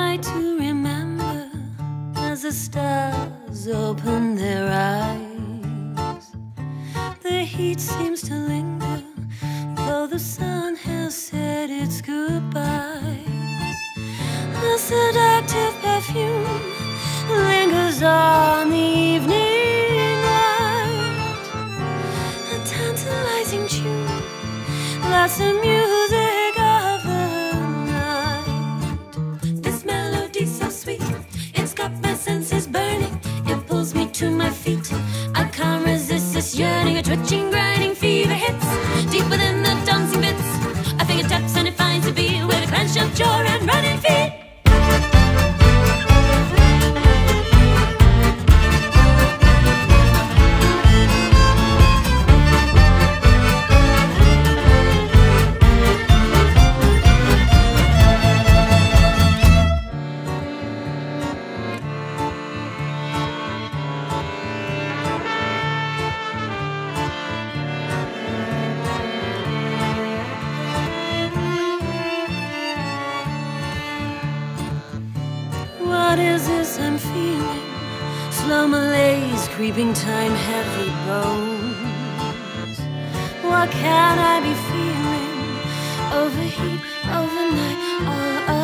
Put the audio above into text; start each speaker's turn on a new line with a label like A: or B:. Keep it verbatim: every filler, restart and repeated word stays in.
A: night to remember as the stars open their eyes. The heat seems to linger, though the sun has said its goodbyes. A seductive perfume lingers on the evening light. A tantalizing tune, that's the music of the night. This melody's so sweet, it's got my senses burning. It pulls me to my feet, I can't resist this yearning. A twitching, grinding fever hits deep within the dancing bits. I finger taps and it finds a beat with a clench of jaw and running feet. What is this I'm feeling? Slow malaise, creeping time, heavy bones. What can I be feeling? Overheat, overnight, all